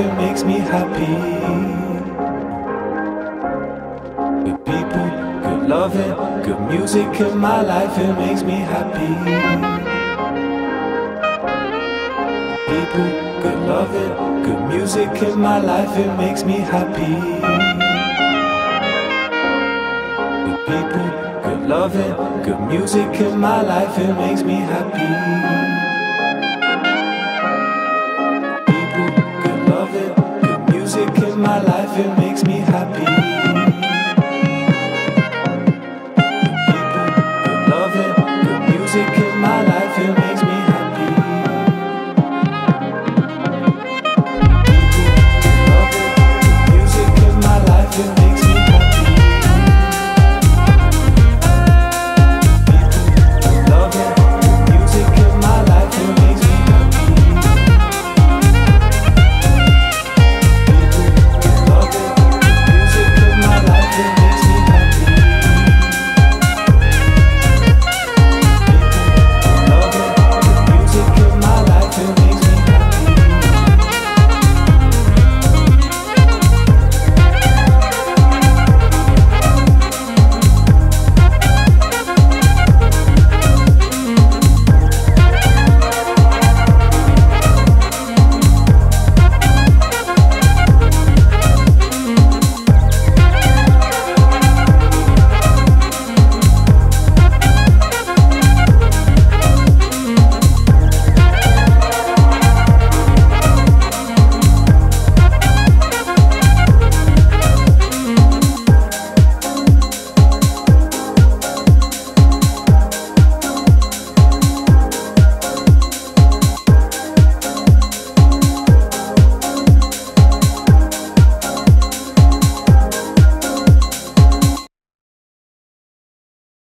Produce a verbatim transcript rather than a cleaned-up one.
it makes me happy. Good people, good loving, good music in my life, it makes me happy. People, good loving, good music in my life, it makes me happy. Good people, good loving, good music in my life, it makes me happy. People, good loving, good music in my life, it